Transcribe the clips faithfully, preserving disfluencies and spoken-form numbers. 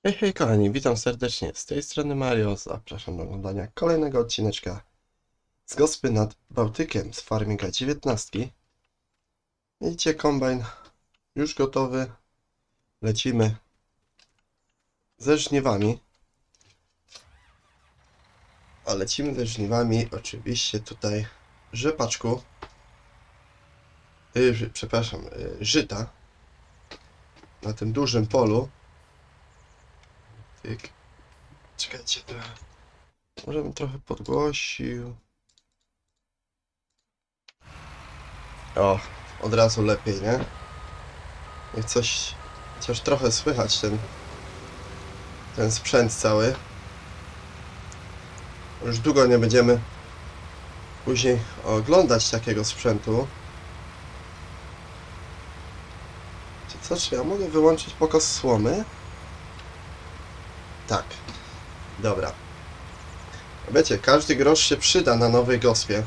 Hej, hej kochani, witam serdecznie. Z tej strony Mario, zapraszam do oglądania kolejnego odcineczka z Gospy nad Bałtykiem z Farminga dziewiętnaście. Widzicie, kombajn już gotowy. Lecimy ze żniwami. A lecimy ze żniwami oczywiście tutaj rzepaczku. Yy, przepraszam, yy, żyta. Na tym dużym polu. Tyk. Czekajcie, to... może bym trochę podgłosił. O, od razu lepiej, nie? Jak coś, chociaż trochę słychać ten, ten sprzęt cały. Już długo nie będziemy później oglądać takiego sprzętu. Czy co, czy ja mogę wyłączyć pokaz słomy? Tak. Dobra. Wiecie, każdy grosz się przyda na nowej gospie.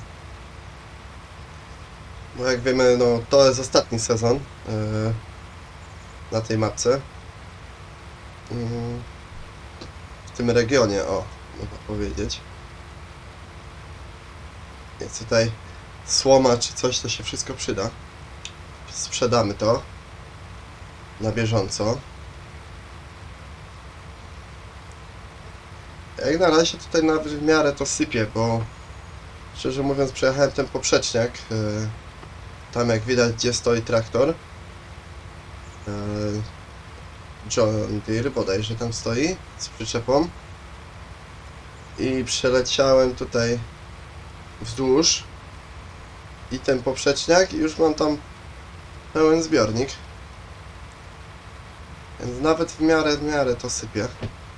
Bo jak wiemy, no to jest ostatni sezon yy, na tej mapce. Yy, w tym regionie, o, można powiedzieć. Więc tutaj słoma czy coś, to się wszystko przyda. Sprzedamy to na bieżąco. Jak na razie tutaj na w miarę to sypie, bo szczerze mówiąc przejechałem ten poprzeczniak. Yy, tam jak widać, gdzie stoi traktor. Yy, John Deere bodajże tam stoi z przyczepą. I przeleciałem tutaj wzdłuż i ten poprzeczniak i już mam tam pełen zbiornik. Więc nawet w miarę, w miarę to sypie.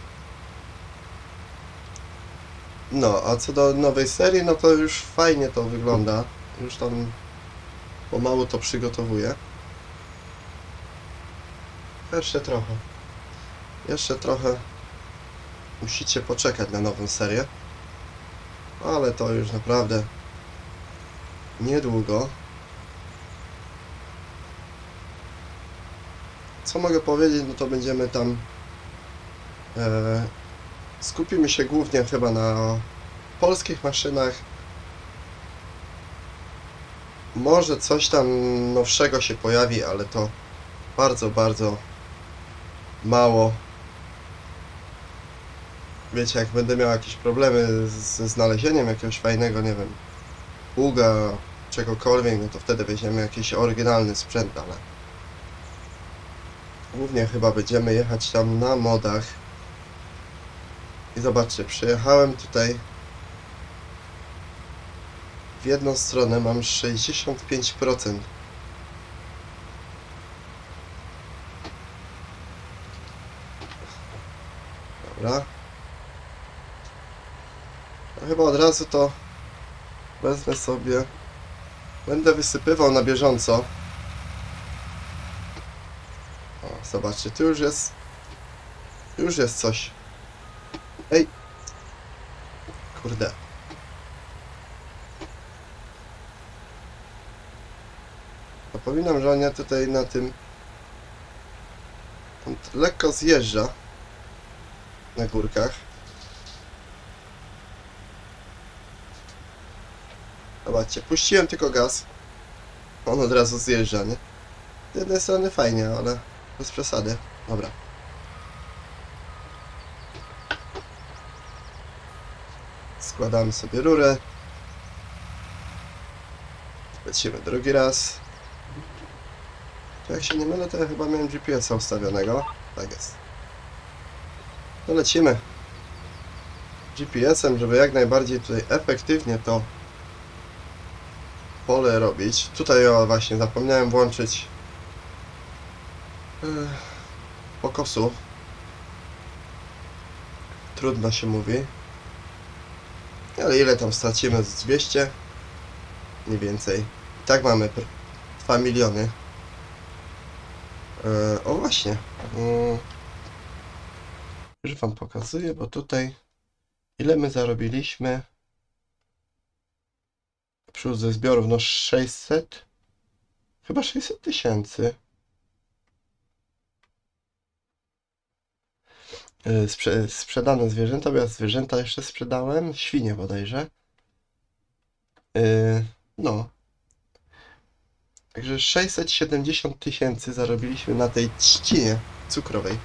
No, a co do nowej serii, no to już fajnie to wygląda. Już tam pomału to przygotowuję. Jeszcze trochę. Jeszcze trochę musicie poczekać na nową serię. Ale to już naprawdę niedługo. Co mogę powiedzieć, no to będziemy tam e, skupimy się głównie chyba na polskich maszynach. Może coś tam nowszego się pojawi, ale to bardzo, bardzo mało. Wiecie, jak będę miał jakieś problemy ze znalezieniem jakiegoś fajnego, nie wiem, pługa, czegokolwiek, no to wtedy weźmiemy jakiś oryginalny sprzęt, ale głównie chyba będziemy jechać tam na modach. I zobaczcie, przyjechałem tutaj w jedną stronę, mam sześćdziesiąt pięć procent. Dobra. No chyba od razu to wezmę sobie. Będę wysypywał na bieżąco. O, zobaczcie, tu już jest tu już jest coś. Ej! Kurde. Zapominam, że on ja tutaj na tym... On lekko zjeżdża na górkach. Zobaczcie, puściłem tylko gaz. On od razu zjeżdża, nie? Z jednej strony fajnie, ale bez przesady. Dobra. Składamy sobie rurę. Lecimy drugi raz. To jak się nie mylę, to ja chyba miałem G P S-a ustawionego. Tak jest. No lecimy G P S-em, żeby jak najbardziej tutaj efektywnie to pole robić. Tutaj o, właśnie zapomniałem włączyć yy, pokosu. Trudno się mówi. Ale ile tam stracimy? Z dwieście? Mniej więcej. I tak mamy dwa miliony. Yy, o właśnie. Yy, już wam pokazuję, bo tutaj ile my zarobiliśmy? Przyszło ze zbiorów, no sześćset? Chyba sześćset tysięcy. Yy, sprze sprzedane zwierzęta, bo ja zwierzęta jeszcze sprzedałem, świnie bodajże. Yy, no. Także sześćset siedemdziesiąt tysięcy zarobiliśmy na tej trzcinie cukrowej.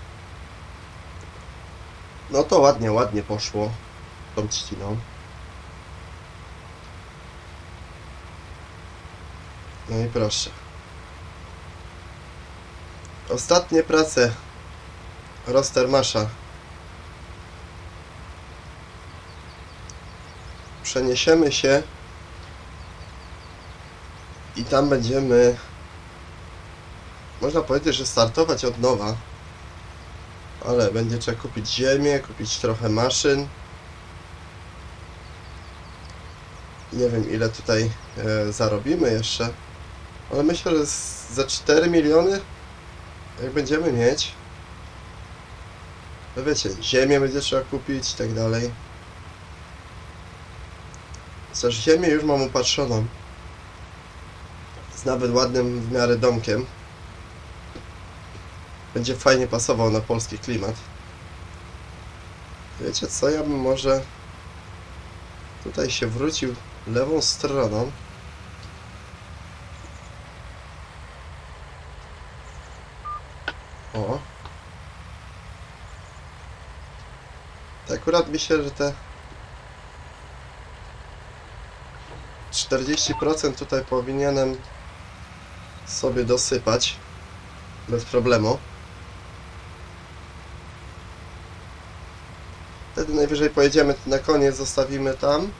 No to ładnie, ładnie poszło tą trzciną. No i proszę. Ostatnie prace Rostermasza. Przeniesiemy się i tam będziemy, można powiedzieć, że startować od nowa, ale będzie trzeba kupić ziemię, kupić trochę maszyn. Nie wiem, ile tutaj e, zarobimy jeszcze, ale myślę, że z, za cztery miliony jak będziemy mieć, to wiecie, ziemię będzie trzeba kupić i tak dalej. Chociaż ziemię już mam upatrzoną z nawet ładnym w miarę domkiem. Będzie fajnie pasował na polski klimat. Wiecie co, ja bym może tutaj się wrócił lewą stroną. O. To akurat myślę, że te czterdzieści procent tutaj powinienem sobie dosypać bez problemu. Wtedy najwyżej pojedziemy na koniec, zostawimy tam.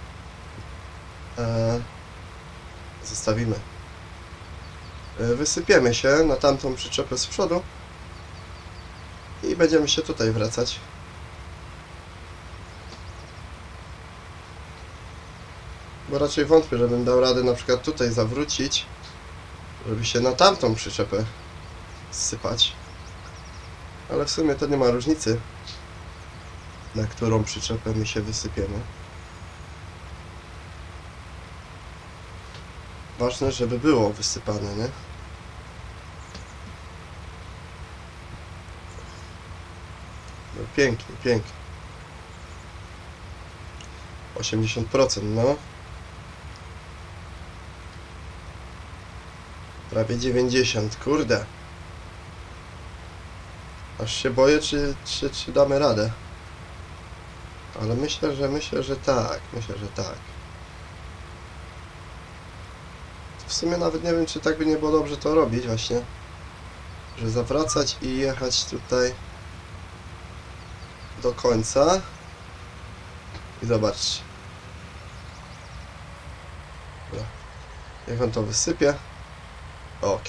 Eee, zostawimy. Eee, wysypiemy się na tamtą przyczepę z przodu i będziemy się tutaj wracać. Bo raczej wątpię, żebym dał radę na przykład tutaj zawrócić, żeby się na tamtą przyczepę zsypać. Ale w sumie to nie ma różnicy, na którą przyczepę my się wysypiemy. Ważne, żeby było wysypane, nie? No pięknie, pięknie. osiemdziesiąt procent, no. Prawie dziewięćdziesiąt, kurde. Aż się boję, czy, czy, czy damy radę. Ale myślę, że myślę, że tak. Myślę, że tak. W sumie nawet nie wiem, czy tak by nie było dobrze to robić właśnie. Że zawracać i jechać tutaj do końca. I zobaczcie. Dobra. Niech on to wysypie. Ok.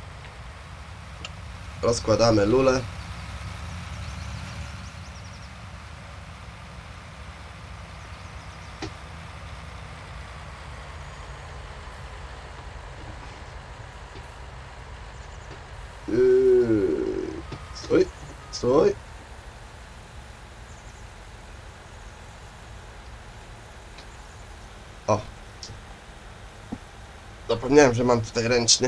Rozkładamy lulę. Yy, stój, stój. O. Zapomniałem, że mam tutaj ręczny.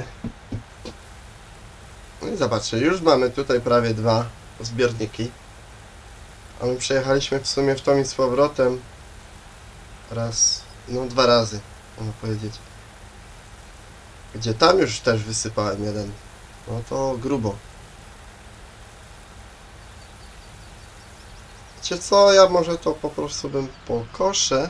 No i zobaczcie, już mamy tutaj prawie dwa zbiorniki. A my przejechaliśmy w sumie w tom i z powrotem raz, no dwa razy, można powiedzieć. Gdzie tam już też wysypałem jeden. No to grubo. Wiecie co, ja może to po prostu bym pokoszę.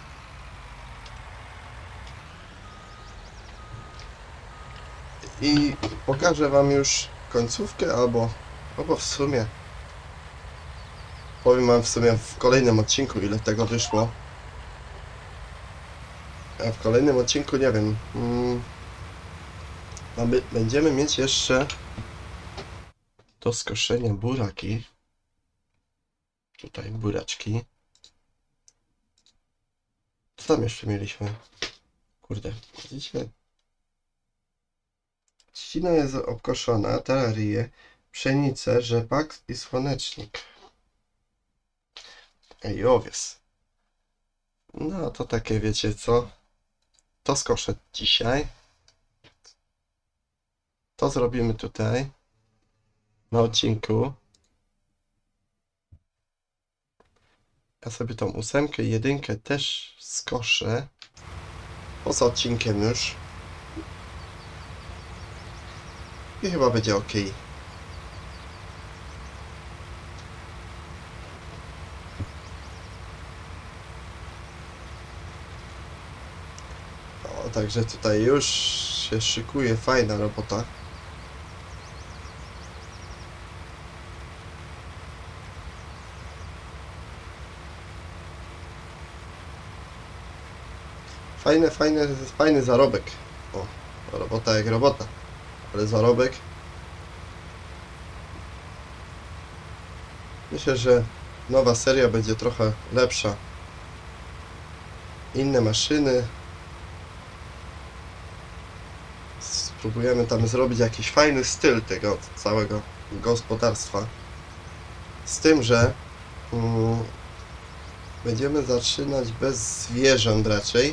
I pokażę wam już końcówkę, albo, albo w sumie powiem wam w sumie w kolejnym odcinku, ile tego wyszło. A w kolejnym odcinku nie wiem. Hmm, mamy, będziemy mieć jeszcze do skoszenia buraki. Tutaj buraczki. Co tam jeszcze mieliśmy? Kurde, widzicie? Trzcina jest obkoszona, tararie, pszenicę, rzepak i słonecznik. I owies. No to takie, wiecie co? To skoszę dzisiaj. To zrobimy tutaj na odcinku. Ja sobie tą ósemkę i jedynkę też skoszę. Poza odcinkiem już. I chyba będzie ok. O, także tutaj już się szykuje fajna robota. Fajny, fajny, fajny zarobek. O, robota jak robota, ale zarobek. Myślę, że nowa seria będzie trochę lepsza. Inne maszyny. Spróbujemy tam zrobić jakiś fajny styl tego całego gospodarstwa. Z tym, że um, będziemy zaczynać bez zwierząt raczej.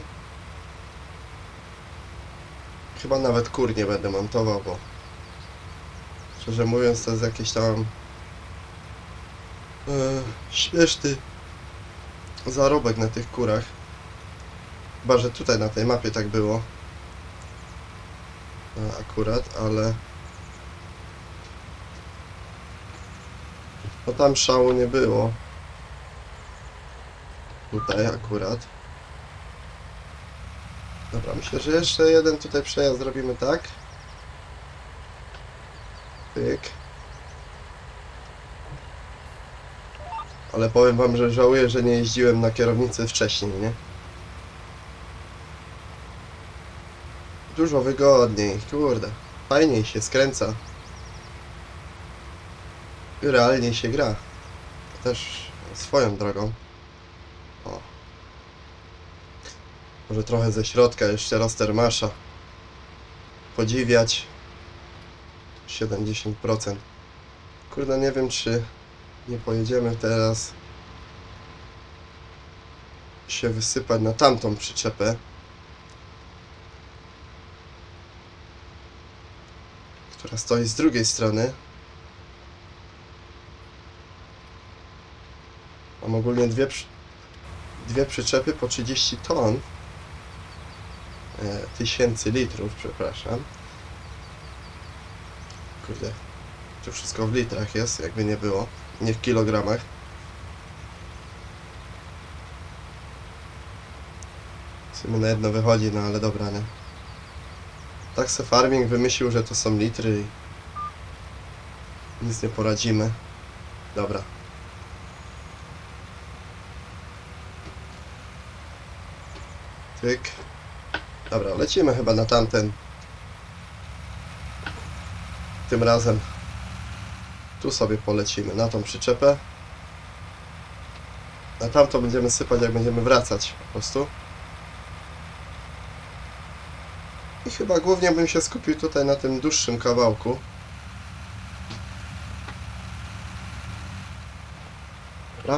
Chyba nawet kur nie będę montował, bo szczerze mówiąc to jest jakieś tam e, śmieszny zarobek na tych kurach. Chyba, że tutaj na tej mapie tak było. A, akurat, ale no tam szału nie było. Tutaj akurat. Dobra, myślę, że jeszcze jeden tutaj przejazd zrobimy tak. Pyk. Ale powiem wam, że żałuję, że nie jeździłem na kierownicy wcześniej, nie? Dużo wygodniej, kurde. Fajniej się skręca. I realniej się gra. Też swoją drogą. O. Może trochę ze środka jeszcze Rastermasza podziwiać. siedemdziesiąt procent. Kurde, nie wiem, czy nie pojedziemy teraz się wysypać na tamtą przyczepę, która stoi z drugiej strony. Mam ogólnie dwie, dwie przyczepy po trzydzieści ton. E, tysięcy litrów, przepraszam. Kurde, to wszystko w litrach jest, jakby nie było, nie w kilogramach. W sumie na jedno wychodzi, no ale dobra, nie? Taxe Farming wymyślił, że to są litry i nic nie poradzimy. Dobra. Tyk. Dobra, lecimy chyba na tamten. Tym razem tu sobie polecimy, na tą przyczepę. Na tamto będziemy sypać, jak będziemy wracać po prostu. I chyba głównie bym się skupił tutaj na tym dłuższym kawałku. Dobra.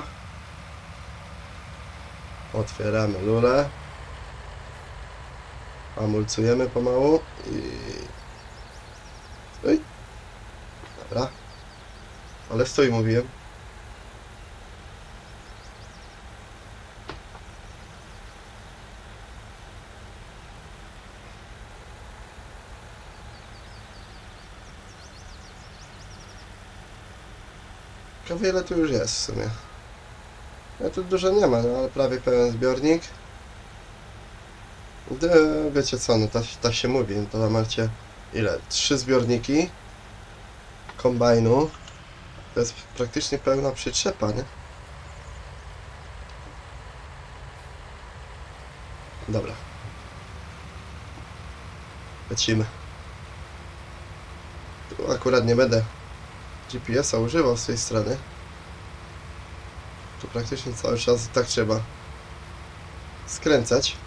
Otwieramy lulę. Hamulcujemy pomału i... Stój. Dobra. Ale stój, mówiłem. Ciekawe, wiele tu już jest w sumie. Ja tu dużo nie ma, no ale prawie pełen zbiornik. De, wiecie co, no tak, tak się mówi, no to macie ile? Trzy zbiorniki kombajnu. To jest praktycznie pełna przyczepa, nie? Dobra. Lecimy. Tu akurat nie będę G P S-a używał z tej strony. Tu praktycznie cały czas tak trzeba skręcać.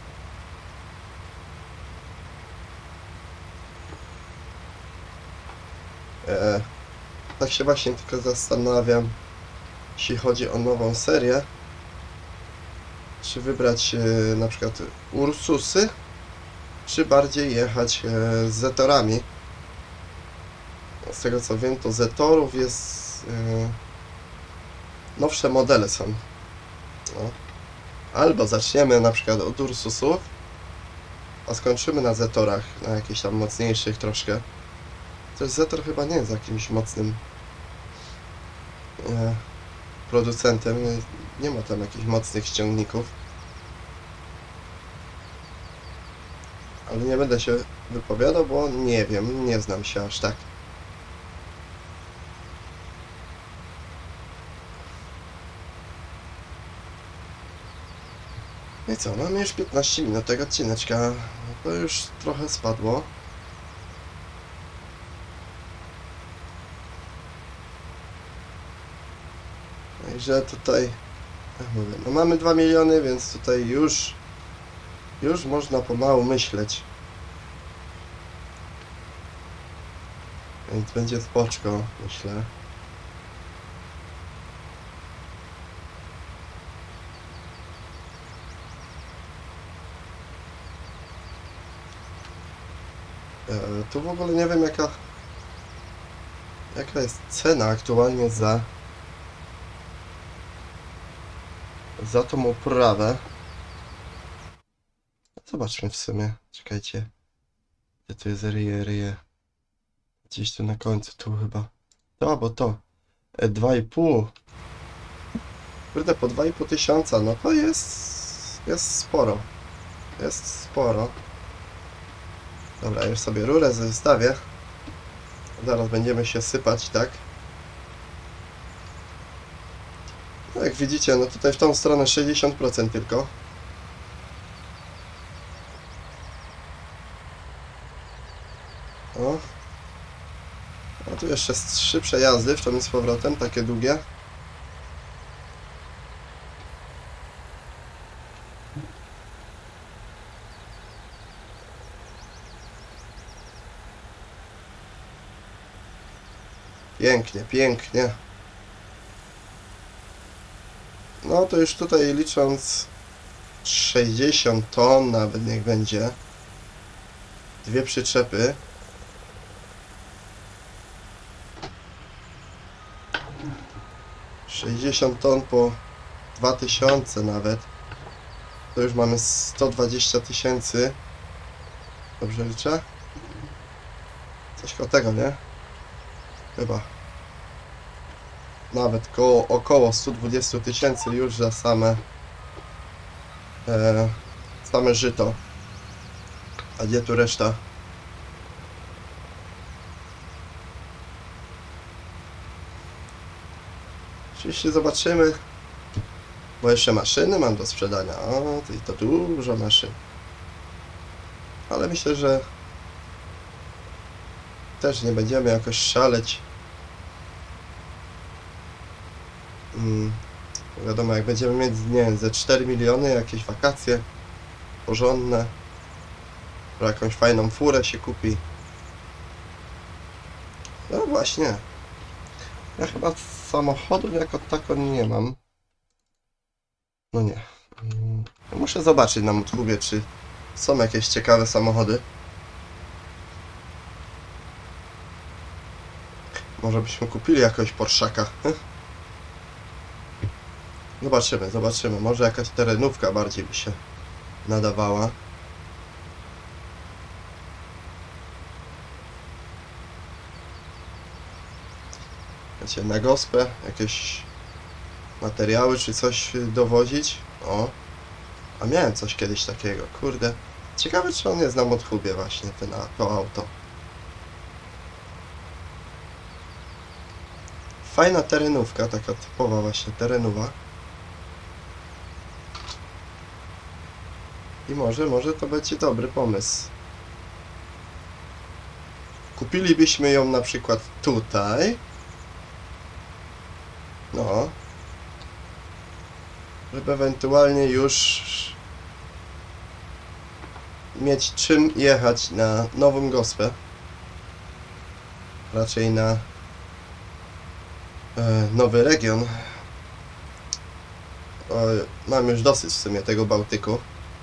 Eee, tak się właśnie tylko zastanawiam, jeśli chodzi o nową serię, czy wybrać e, na przykład Ursusy, czy bardziej jechać e, z Zetorami. Z tego co wiem, to Zetorów jest e, nowsze modele są No. Albo zaczniemy na przykład od Ursusów, a skończymy na Zetorach, na jakichś tam mocniejszych troszkę. Też Zetor chyba nie jest jakimś mocnym e, producentem, nie ma tam jakichś mocnych ściągników. Ale nie będę się wypowiadał, bo nie wiem, nie znam się aż tak. No i co, mamy już piętnaście minut tego odcineczka, to już trochę spadło. Także tutaj, jak mówię, no mamy dwa miliony, więc tutaj już, już można pomału myśleć. Więc będzie spoczko, myślę. E, tu w ogóle nie wiem jaka, jaka jest cena aktualnie za za tą uprawę. Zobaczmy w sumie, czekajcie. Gdzie tu jest ryje, ryje? Gdzieś tu na końcu, tu chyba. To, bo to. E, dwa i pół. Kurde, po dwa i pół tysiąca, no to jest... jest sporo. Jest sporo. Dobra, już sobie rurę zostawię. Zaraz będziemy się sypać, tak? No jak widzicie, no tutaj w tą stronę sześćdziesiąt procent tylko. O. A tu jeszcze trzy przejazdy w tym z powrotem, takie długie. Pięknie, pięknie. No to już tutaj licząc sześćdziesiąt ton, nawet niech będzie. Dwie przyczepy. sześćdziesiąt ton po dwa tysiące nawet. To już mamy sto dwadzieścia tysięcy. Dobrze liczę? Coś koło tego, nie? Chyba. Nawet koło, około sto dwadzieścia tysięcy już za same e, same żyto. A gdzie tu reszta? Oczywiście zobaczymy, bo jeszcze maszyny mam do sprzedania. O, to dużo maszyn. Ale myślę, że też nie będziemy jakoś szaleć. Hmm. Wiadomo, jak będziemy mieć, nie wiem, ze cztery miliony, jakieś wakacje porządne, jakąś fajną furę się kupi. No właśnie. Ja chyba samochodu jako tako nie mam. No nie. Muszę zobaczyć na YouTubie, czy są jakieś ciekawe samochody. Może byśmy kupili jakiegoś Porszaka. Zobaczymy, zobaczymy. Może jakaś terenówka bardziej by się nadawała. Wiecie, na gospę jakieś materiały czy coś dowozić. O, a miałem coś kiedyś takiego, kurde. Ciekawe, czy on jest na Mothubie właśnie, ten, to auto. Fajna terenówka, taka typowa właśnie terenowa. I może, może to będzie dobry pomysł. Kupilibyśmy ją na przykład tutaj. No. Żeby ewentualnie już mieć czym jechać na nową gospę. Raczej na e, nowy region. O, mam już dosyć w sumie tego Bałtyku.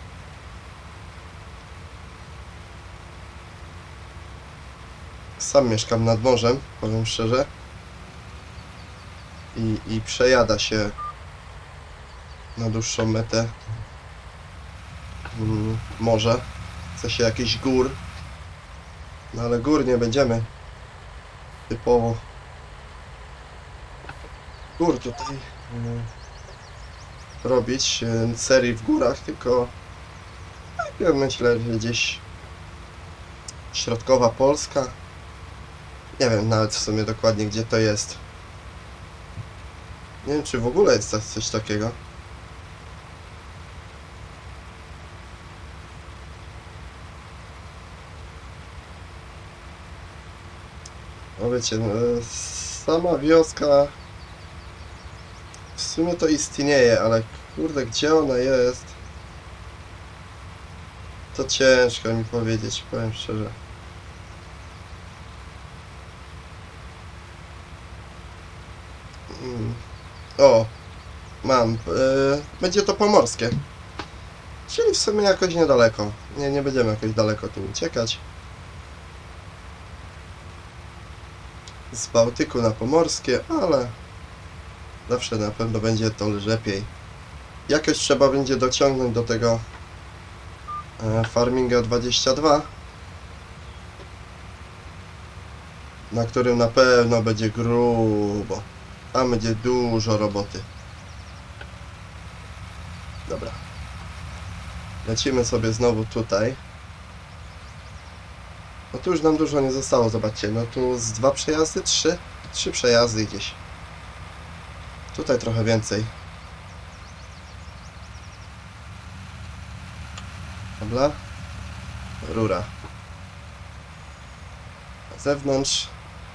Sam mieszkam nad morzem, powiem szczerze. I, i przejada się na dłuższą metę. Hmm, może. W sensie jakichś gór. No ale gór nie będziemy typowo gór tutaj y, robić y, serii w górach, tylko ja myślę, że gdzieś środkowa Polska. Nie wiem nawet w sumie dokładnie gdzie to jest. Nie wiem czy w ogóle jest coś takiego. No wiecie, no, sama wioska w sumie to istnieje, ale kurde, gdzie ona jest? To ciężko mi powiedzieć, powiem szczerze. Mm. O, mam. Yy, będzie to pomorskie. Czyli w sumie jakoś niedaleko. Nie, nie będziemy jakoś daleko tu uciekać. Z Bałtyku na pomorskie, ale zawsze na pewno będzie to lepiej. Jakoś trzeba będzie dociągnąć do tego e, Farminga dwadzieścia dwa, na którym na pewno będzie grubo. Tam będzie dużo roboty. Dobra. Lecimy sobie znowu tutaj. No tu już nam dużo nie zostało, zobaczcie. No tu z dwa przejazdy, trzy? Trzy przejazdy gdzieś. Tutaj trochę więcej. Dobra. Rura. Na zewnątrz.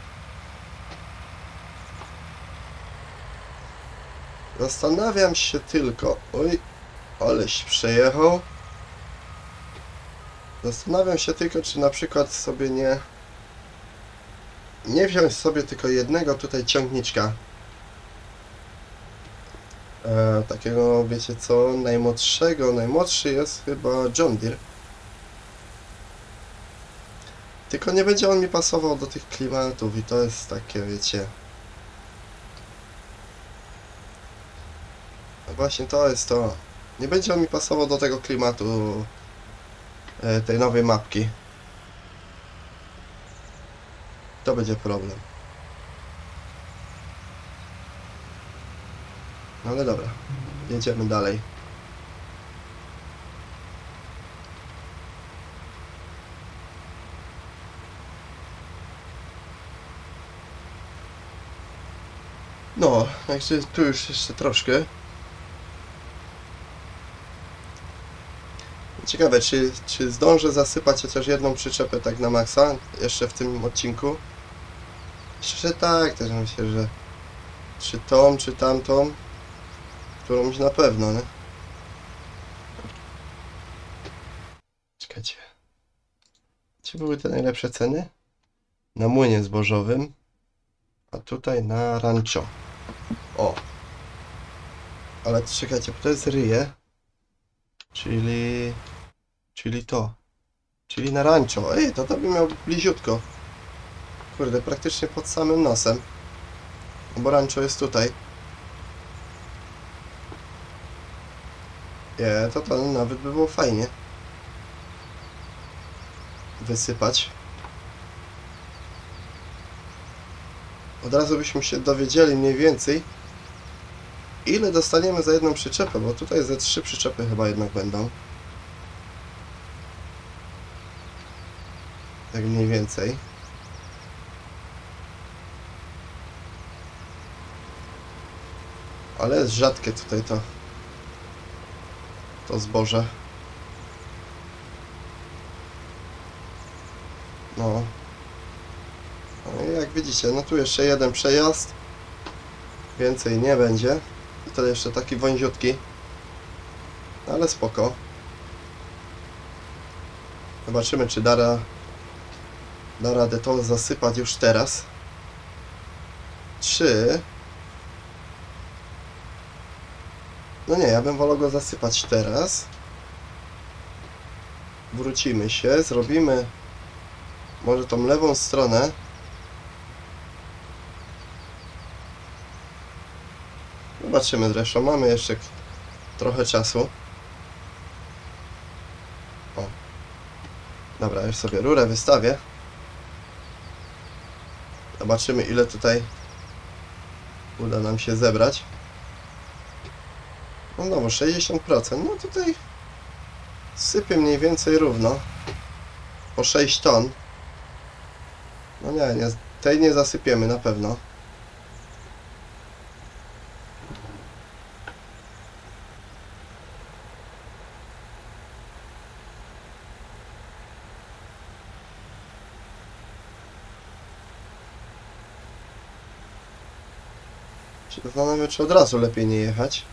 Zastanawiam się tylko... Oj, aleś przejechał. Zastanawiam się tylko, czy na przykład sobie nie... Nie wziąć sobie tylko jednego tutaj ciągniczka. E, takiego, wiecie co, najmłodszego. Najmłodszy jest chyba John Deere. Tylko nie będzie on mi pasował do tych klimatów i to jest takie, wiecie... No właśnie to jest to. Nie będzie on mi pasował do tego klimatu e, tej nowej mapki. To będzie problem. No ale dobra, jedziemy dalej. No, także tu już jeszcze troszkę. Ciekawe, czy, czy zdążę zasypać chociaż jedną przyczepę tak na maksa jeszcze w tym odcinku. Myślę, że tak, też myślę, że czy tą, czy tamtą, którąś na pewno, nie? Czekajcie. Gdzie były te najlepsze ceny? Na młynie zbożowym, a tutaj na rancho. O! Ale czekajcie, bo to jest ryje, czyli... czyli to. Czyli na rancho. Ej, to to by miał bliziutko. Kurde, praktycznie pod samym nosem. Bo rancho jest tutaj. Nie, to to nawet by było fajnie wysypać. Od razu byśmy się dowiedzieli mniej więcej, ile dostaniemy za jedną przyczepę, bo tutaj ze trzy przyczepy chyba jednak będą. Tak mniej więcej. Ale jest rzadkie tutaj to to zboże. No. No i jak widzicie, no tu jeszcze jeden przejazd. Więcej nie będzie. I to jeszcze taki wąziutki. Ale spoko. Zobaczymy, czy da, ra... da radę to zasypać już teraz. Czy... No nie, ja bym wolał go zasypać teraz. Wrócimy się, zrobimy może tą lewą stronę. Zobaczymy zresztą, mamy jeszcze trochę czasu. O. Dobra, już sobie rurę wystawię. Zobaczymy, ile tutaj uda nam się zebrać. No znowu sześćdziesiąt procent. No tutaj sypie mniej więcej równo. Po sześć ton. No nie, nie, tej nie zasypiemy na pewno. Się zastanawiam, czy od razu lepiej nie jechać.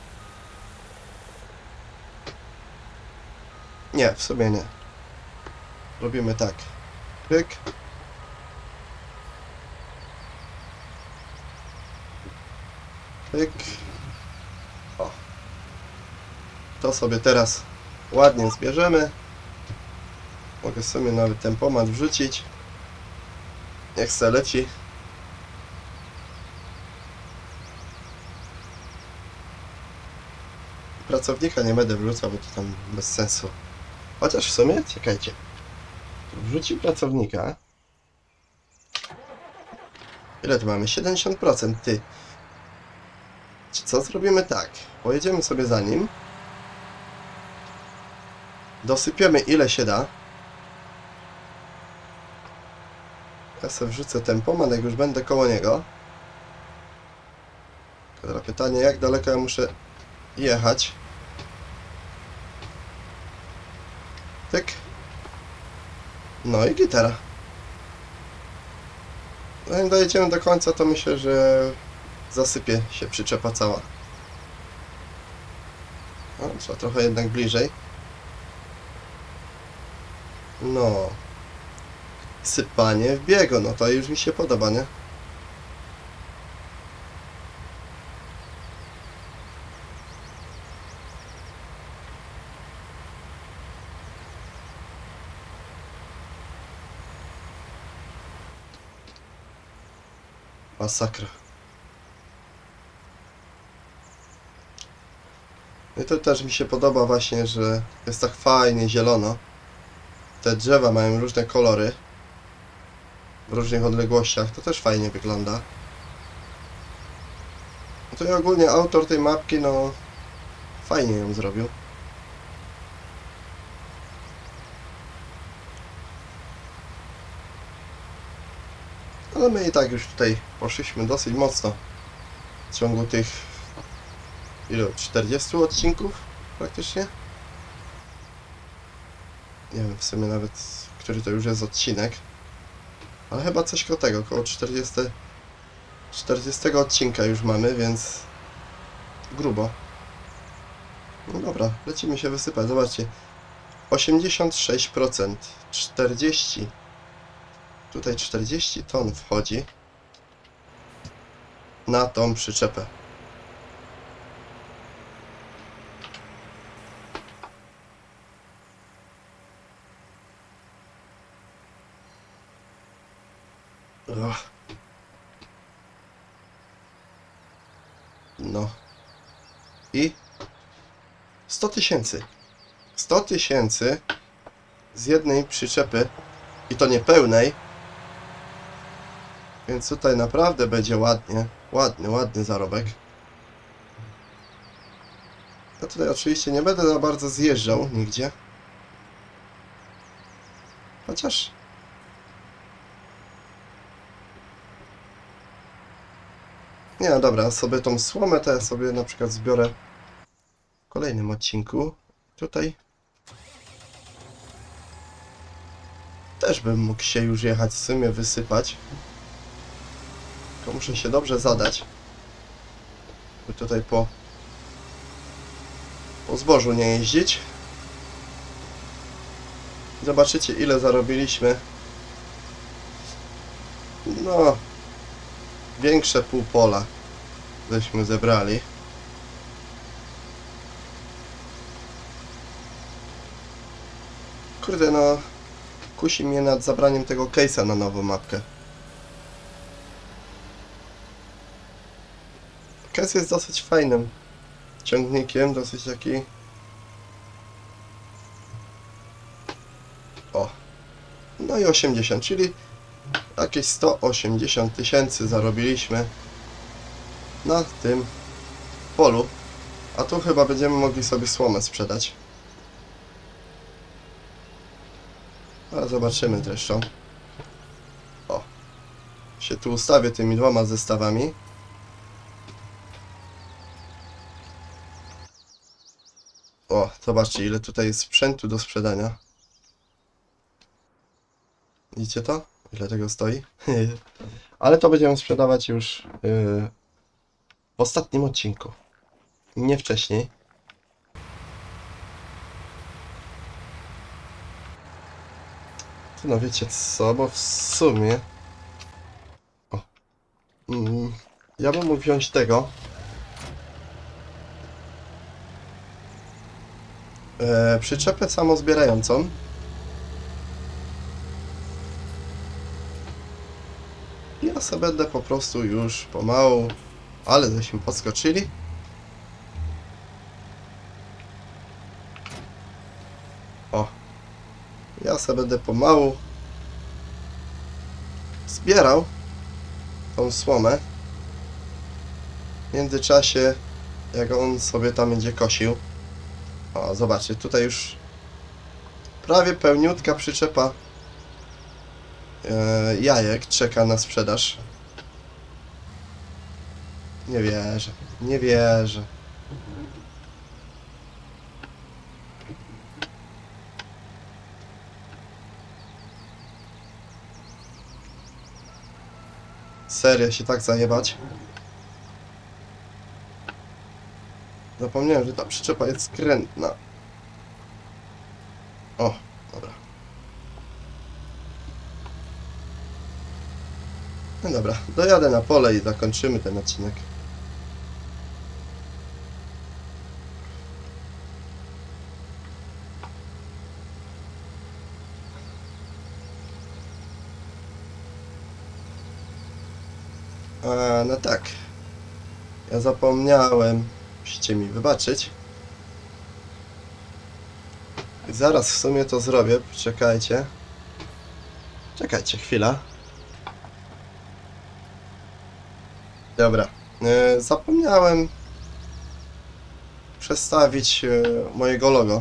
Nie, w sumie nie. Robimy tak. Pyk. Pyk. O. To sobie teraz ładnie zbierzemy. Mogę sobie nawet tempomat wrzucić. Niech se leci. Pracownika nie będę wrzucał, bo to tam bez sensu. Chociaż w sumie, czekajcie. Wrzuci pracownika. Ile tu mamy? siedemdziesiąt procent, ty. Czy co zrobimy tak? Pojedziemy sobie za nim. Dosypiemy ile się da. Ja sobie wrzucę tempomat, jak już będę koło niego. Teraz pytanie, jak daleko ja muszę jechać. Tyk. No i gitara. Zanim dojedziemy do końca, to myślę, że zasypie się przyczepa cała. No, trzeba trochę jednak bliżej. No. Sypanie w biegu, no to już mi się podoba, nie? Masakra. I to też mi się podoba właśnie, że jest tak fajnie zielono. Te drzewa mają różne kolory. W różnych odległościach. To też fajnie wygląda. No to i ogólnie autor tej mapki, no fajnie ją zrobił. Ale my i tak już tutaj poszliśmy dosyć mocno w ciągu tych ile? czterdziestu odcinków praktycznie? Nie wiem w sumie nawet, który to już jest odcinek. Ale chyba coś koło tego, około czterdziestego, czterdziestego odcinka już mamy, więc grubo. No dobra, lecimy się wysypać. Zobaczcie, osiemdziesiąt sześć procent, czterdzieści procent. Tutaj czterdzieści ton wchodzi na tą przyczepę. Ugh. No. I sto tysięcy. sto tysięcy z jednej przyczepy i to nie pełnej. Więc tutaj naprawdę będzie ładnie, ładny, ładny zarobek. Ja tutaj oczywiście nie będę za bardzo zjeżdżał nigdzie. Chociaż... Nie, no dobra, sobie tą słomę to ja sobie na przykład zbiorę w kolejnym odcinku. Tutaj też bym mógł się już jechać w sumie wysypać. Tylko muszę się dobrze zadać, by tutaj po, po zbożu nie jeździć. Zobaczycie, ile zarobiliśmy. No, większe pół pola żeśmy zebrali. Kurde, no kusi mnie nad zabraniem tego case'a na nową mapkę. Case jest dosyć fajnym, ciągnikiem, dosyć taki... O. No i osiemdziesiąt, czyli jakieś sto osiemdziesiąt tysięcy zarobiliśmy na tym polu. A tu chyba będziemy mogli sobie słomę sprzedać. Ale zobaczymy zresztą. O. Się tu ustawię tymi dwoma zestawami. O, zobaczcie, ile tutaj jest sprzętu do sprzedania. Widzicie to? Ile tego stoi? Ale to będziemy sprzedawać już yy, w ostatnim odcinku. Nie wcześniej. No wiecie co, bo w sumie... O. Mm, ja bym mógł wziąć tego. E, przyczepę samozbierającą. Ja sobie będę po prostu już pomału... Ale żeśmy podskoczyli. O. Ja sobie będę pomału zbierał tą słomę. W międzyczasie, jak on sobie tam będzie kosił. O, zobaczcie, tutaj już prawie pełniutka przyczepa e, jajek czeka na sprzedaż. Nie wierzę, nie wierzę. Serio się tak zajebać. Zapomniałem, że ta przyczepa jest skrętna. O, dobra. No dobra, dojadę na pole i zakończymy ten odcinek. A, no tak. Ja zapomniałem. Musicie mi wybaczyć. Zaraz w sumie to zrobię. Czekajcie. Czekajcie chwilę. Dobra. E, zapomniałem przestawić e, mojego logo.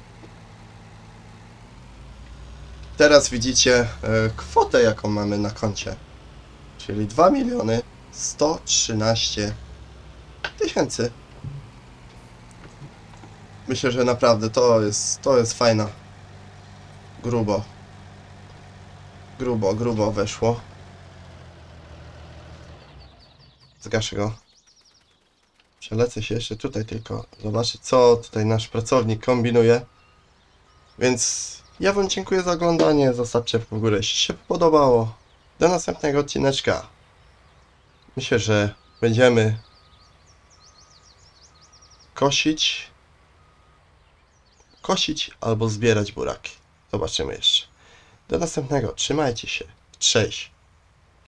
Teraz widzicie e, kwotę, jaką mamy na koncie. Czyli dwa miliony sto trzynaście tysięcy. Myślę, że naprawdę to jest, to jest fajna. Grubo. Grubo, grubo weszło. Zgaszę go. Przelecę się jeszcze tutaj tylko zobaczyć, co tutaj nasz pracownik kombinuje. Więc ja wam dziękuję za oglądanie. Zostawcie w górę, jeśli się podobało. Do następnego odcineczka. Myślę, że będziemy kosić, kosić albo zbierać buraki. Zobaczymy jeszcze. Do następnego. Trzymajcie się. Cześć.